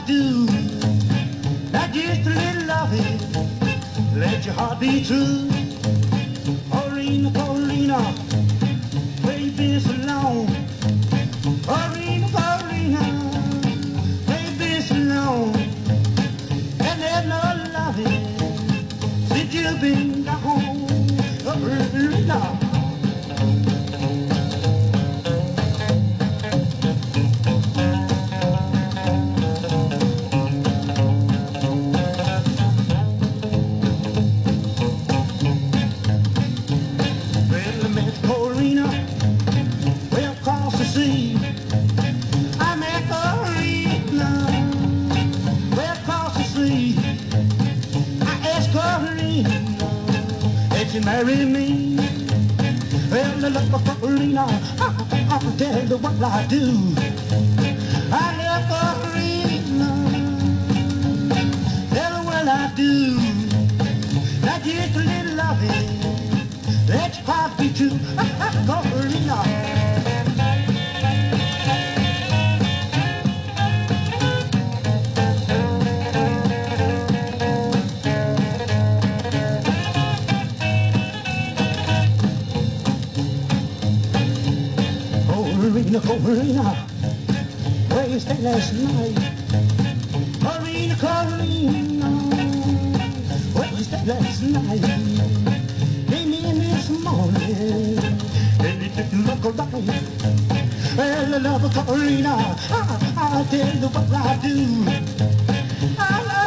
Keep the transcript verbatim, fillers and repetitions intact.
do. Not just a little loving, let your heart be true. Paulina, Paulina, where you been so long? Paulina, Paulina, where you been so long? And there's no loving since you've been gone. Paulina. I met Paulina way across the sea. I asked Paulina if she marry me. Well, I love Paulina, I, I'll tell you what I do. I love Paulina, tell her what I do. Not just a little loving, let your heart be true. Paulina. Paulina, Paulina, where you stayed last night? Paulina, Paulina, where you stayed last night? Came in this morning, and it didn't look right. Well, I love Paulina, I, I'll tell you what I do. I love